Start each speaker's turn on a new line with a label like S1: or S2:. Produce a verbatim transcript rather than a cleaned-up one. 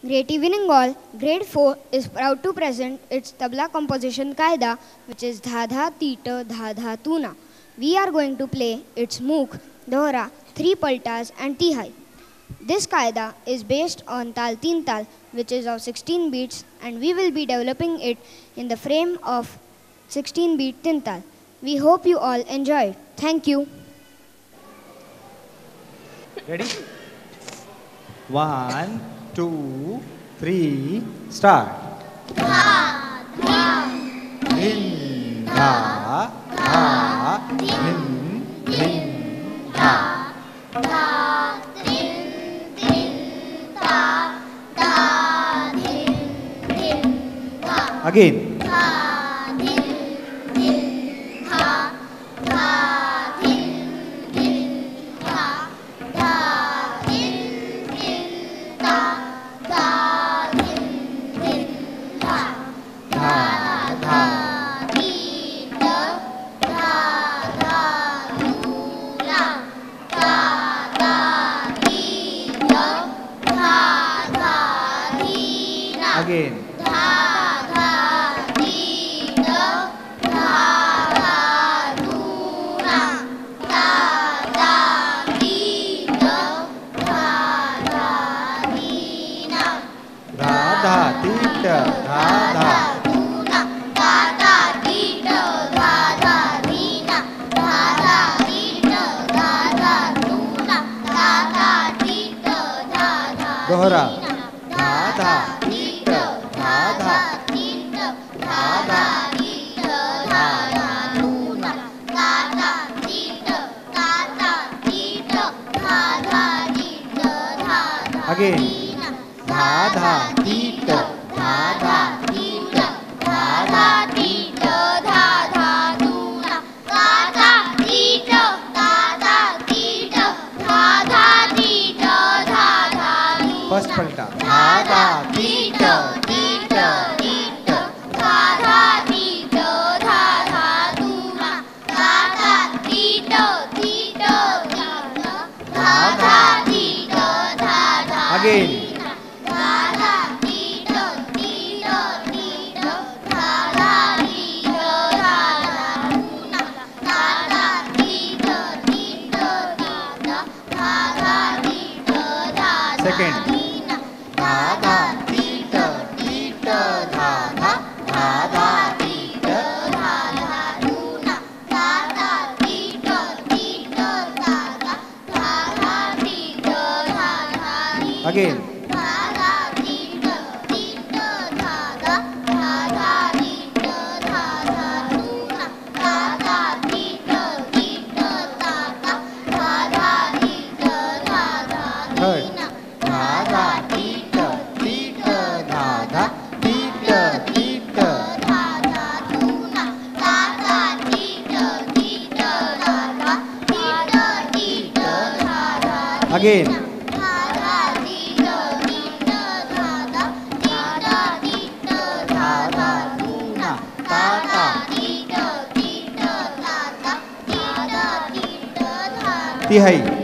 S1: Great evening all. Grade four is proud to present its tabla composition qaida, which is dha dha tita dha dha tuna. We are going to play its mook, dohra, three paltas and tihai. This qaida is based on tal teen tal, which is of sixteen beats, and we will be developing it in the frame of sixteen beat teen tal. We hope you all enjoy it. Thank you.
S2: Ready? One, two, three, start.
S3: Dha, dha,
S2: Dhin, dha, dha, dhin, dhin, dha.
S3: dha, din, din, dha, dha, din, din, dha.
S2: Again.
S3: Dha, din, din, dha, dha, din, din, dha, dha, din, din, dha, dha, din, din, dha. Dha, dha, ti, ta, dha, dha, lu, la. Dha, dha, ti, ta, dha, dha, ti, na.
S2: Again.
S3: Dha, dha, ti, ta, dha, dha, lu, la. Dha, dha, ti, ta, dha, dha, ti, na.
S2: Dha, dha, tita, dha, dha. Dohra. Dha, dha, tita, dha, dha. Again. Dha, dha, tita, dha, dha. First palta. Dha, dha, tita, tita, tita. Again. Second. Dha, dha, tita, tita, dha, dha. Dha, dha, tita. Again. Third. Dha, dha, tita, tita, dha, dha. Tita, tita. Again. Tihai.